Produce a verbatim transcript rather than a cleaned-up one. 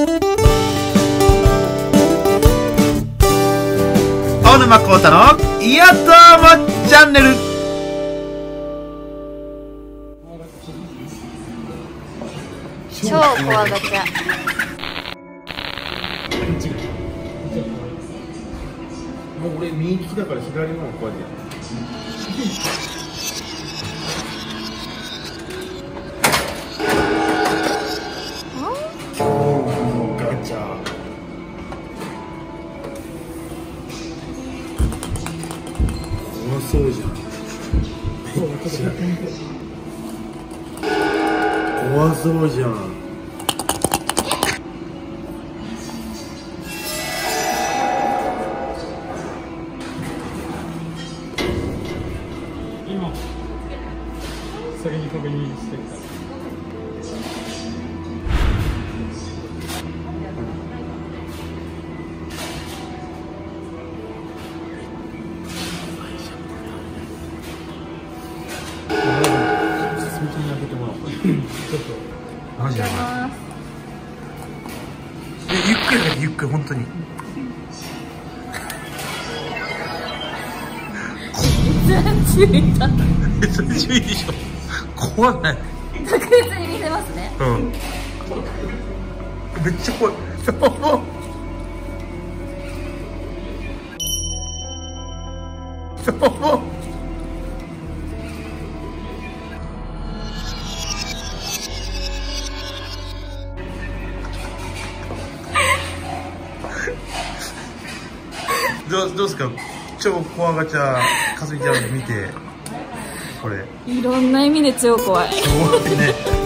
青沼宏太のいやどうもチャンネル。 超怖がちゃ。 もう俺右利きだから左の方こうやってやる。今日もガチャ。怖そうじゃん。めっちゃ怖そうじゃん。 今先に確認してきた。進みに開けてもらおう。ちょっとマジでゆっくりだけどゆっくり本当に。 全注意だ。 別に注意でしょ。怖ない。 確実に見せますね。 うん。めっちゃ怖い。そう。そう。どうどうですか。超怖がちゃかすみちゃんを見てこれ。 いろんな意味で超怖い。 怖いね。